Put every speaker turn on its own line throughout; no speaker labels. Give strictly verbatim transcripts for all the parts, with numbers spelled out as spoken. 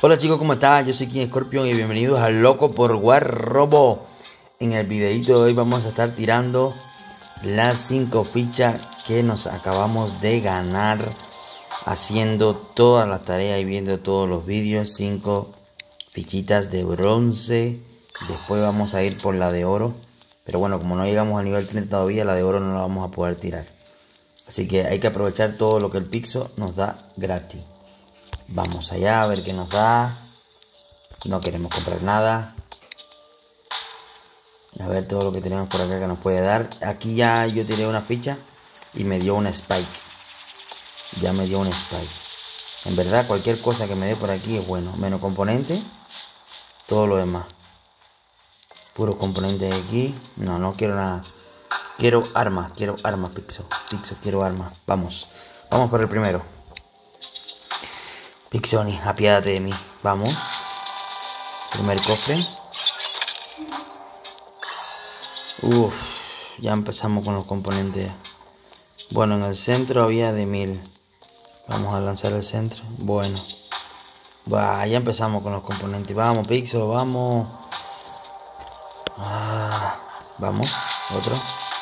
Hola chicos, ¿cómo están? Yo soy King Scorpion y bienvenidos a Loco por War Robo. En el videito de hoy vamos a estar tirando las cinco fichas que nos acabamos de ganar haciendo todas las tareas y viendo todos los vídeos. cinco fichitas de bronce. Después vamos a ir por la de oro. Pero bueno, como no llegamos al nivel treinta todavía, la de oro no la vamos a poder tirar. Así que hay que aprovechar todo lo que el Pixo nos da gratis. Vamos allá a ver qué nos da. No queremos comprar nada. A ver todo lo que tenemos por acá que nos puede dar. Aquí ya yo tiré una ficha y me dio una Spike. Ya me dio un Spike. En verdad cualquier cosa que me dé por aquí es bueno. Menos componente. Todo lo demás. Puros componentes de aquí. No, no quiero nada. Quiero armas. Quiero armas, Pixo. Pixo, quiero armas. Vamos. Vamos por el primero. Pixoni, apiádate de mí. Vamos. Primer cofre. Uff, ya empezamos con los componentes. Bueno, en el centro había de mil. Vamos a lanzar el centro. Bueno. Bah, ya empezamos con los componentes. Vamos, Pixo, vamos. Ah, vamos, otro.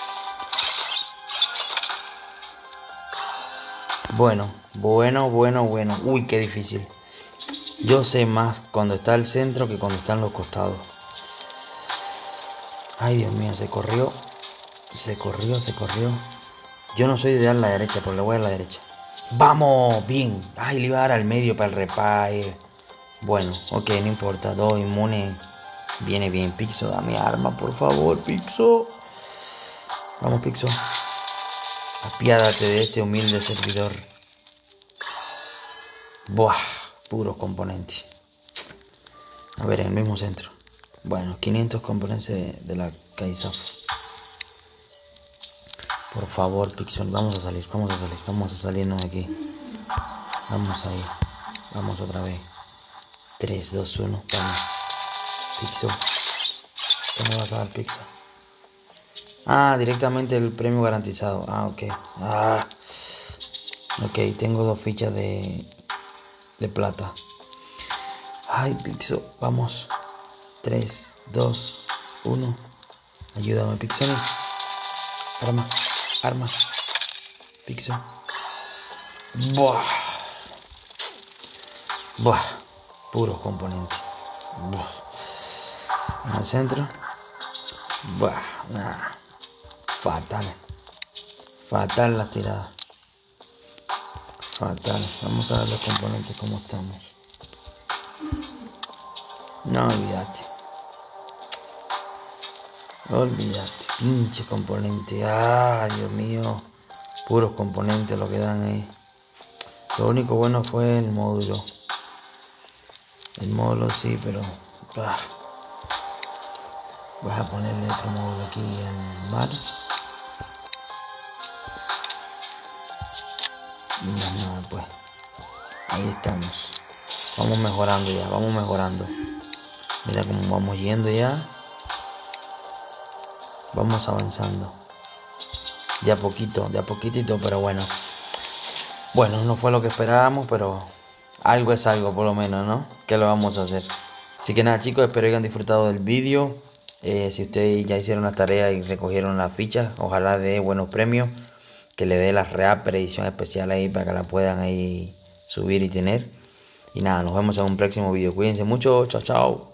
Bueno, bueno, bueno, bueno. Uy, qué difícil. Yo sé más cuando está el centro que cuando están los costados. Ay, Dios mío, se corrió. Se corrió, se corrió. Yo no soy de dar la derecha, pero le voy a dar la derecha. ¡Vamos! Bien. Ay, le iba a dar al medio para el repair. Bueno, ok, no importa. Dos inmunes. Viene bien. Pixo, dame arma, por favor, Pixo. Vamos, Pixo. Apiádate de este humilde servidor. Buah, puros componentes. A ver, en el mismo centro. Bueno, quinientos componentes de, de la Kaisaf. Por favor, Pixel, vamos a salir, vamos a salir, vamos a salirnos de aquí. Vamos a ir. Vamos otra vez. tres, dos, uno, vamos. Pixel. ¿Qué me vas a dar, Pixel? Ah, directamente el premio garantizado. Ah, ok. Ah. Ok, tengo dos fichas de, de plata. Ay, Pixel, vamos. tres, dos, uno. Ayúdame, Pixel. Arma, arma. Pixel. Buah. Buah. Puros componentes. Buah. En el centro. Buah. Nah. Fatal. Fatal las tiradas. Fatal. Vamos a ver los componentes como estamos. No olvídate. Olvídate. Pinche componente. Ay, Dios mío. Puros componentes lo que dan ahí. Lo único bueno fue el módulo. El módulo sí, pero... Ah. Voy a ponerle otro módulo aquí en Mars. Y más nada, pues. Ahí estamos. Vamos mejorando ya, vamos mejorando. Mira cómo vamos yendo ya. Vamos avanzando. De a poquito, de a poquitito, pero bueno. Bueno, no fue lo que esperábamos, pero algo es algo por lo menos, ¿no? ¿Qué lo vamos a hacer? Así que nada, chicos, espero que hayan disfrutado del vídeo. Eh, si ustedes ya hicieron las tareas y recogieron las fichas, ojalá dé buenos premios. Que le dé la Reaper edición especial ahí para que la puedan ahí subir y tener. Y nada, nos vemos en un próximo vídeo. Cuídense mucho. Chao, chao.